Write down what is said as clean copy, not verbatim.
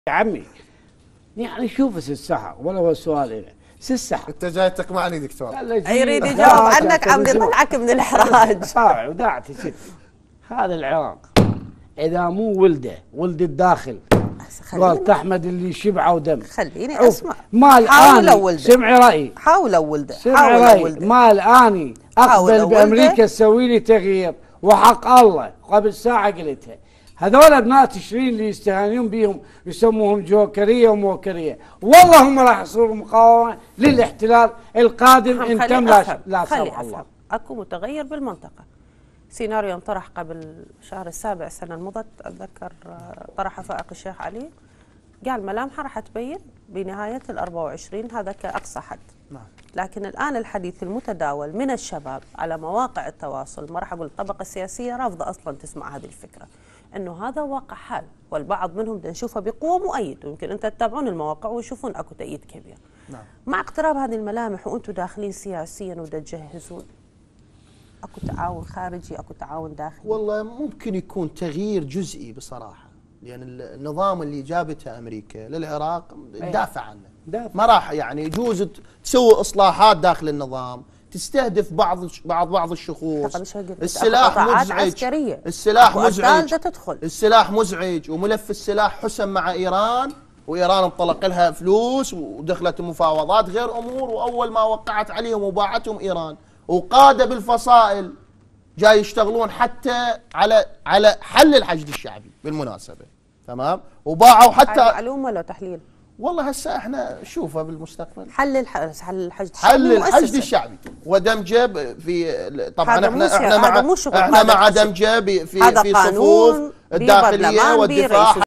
يا عمي يعني شوف السحر ولا هو السؤال هنا السحر. انت جاي تقمعني دكتور. يريد يجاوب عنك عم يطلعك من الاحراج. صاع ودعتي ست. هذا العراق اذا مو ولد الداخل قال احمد اللي شبعه ودم. خليني اسمع. مال اني سمعي رايي. حاول ولده. سمعي رايي. مال اني اقبل بامريكا تسوي لي تغيير وحق الله قبل ساعه قلتها. هذول ابناء تشرين اللي يستهانون بهم يسموهم جوكريه وموكريه، والله هم راح يصيروا مقاومه للاحتلال القادم ان تم لا سمح الله. اكو متغير بالمنطقه. سيناريو انطرح قبل شهر السابع السنه المضت، اتذكر طرحه فائق الشيخ علي، قال ملامحه راح تبين بنهايه ال 24 هذا كاقصى حد. لكن الان الحديث المتداول من الشباب على مواقع التواصل، ما راح اقول الطبقه السياسيه رافضه اصلا تسمع هذه الفكره، انه هذا واقع حال، والبعض منهم نشوفه بقوه مؤيد، ويمكن انت تتابعون المواقع ويشوفون اكو تأييد كبير. مع اقتراب هذه الملامح وانتم داخلين سياسيا وتجهزون، اكو تعاون خارجي اكو تعاون داخلي؟ والله ممكن يكون تغيير جزئي بصراحه، لان النظام اللي جابته امريكا للعراق تدافع عنه. ما راح يعني يجوز تسوي اصلاحات داخل النظام تستهدف بعض الشخوص. السلاح مزعج. السلاح مزعج. السلاح مزعج، وملف السلاح حسم مع ايران، وايران انطلق لها فلوس ودخلت المفاوضات غير امور، واول ما وقعت عليهم وباعتهم ايران، وقاده بالفصائل جاي يشتغلون حتى على حل الحشد الشعبي بالمناسبه، تمام؟ وباعوا حتى معلومه ولا تحليل؟ والله هسه احنا نشوفه بالمستقبل. حل الحشد الشعبي. حل الحشد الشعبي ودمجه في طبعا احنا مع دمجه في الصفوف الداخليه والدفاع